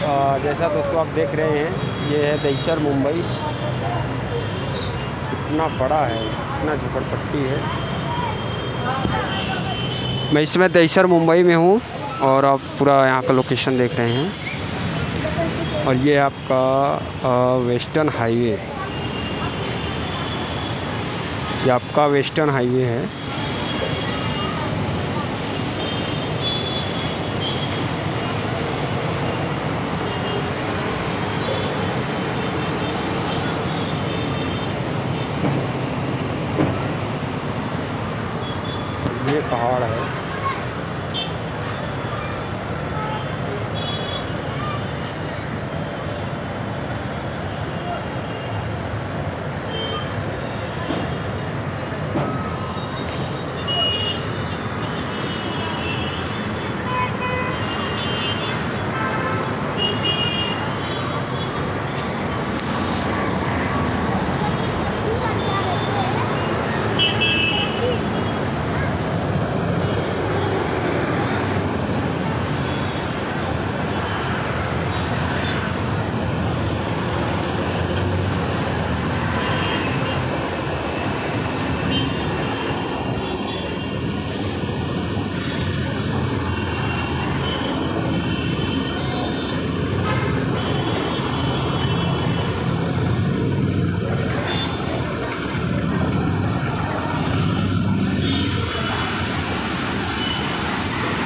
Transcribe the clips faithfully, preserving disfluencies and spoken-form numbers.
जैसा दोस्तों आप देख रहे हैं, ये है दहिसर मुंबई। इतना बड़ा है, इतना झोपड़पट्टी है। मैं इसमें दहिसर मुंबई में हूँ और आप पूरा यहाँ का लोकेशन देख रहे हैं। और ये आपका वेस्टर्न हाईवे, ये आपका वेस्टर्न हाईवे है। ये पहाड़ है।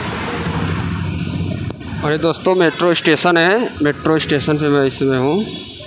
और ये दोस्तों मेट्रो स्टेशन है। मेट्रो स्टेशन पे मैं इसमें हूँ।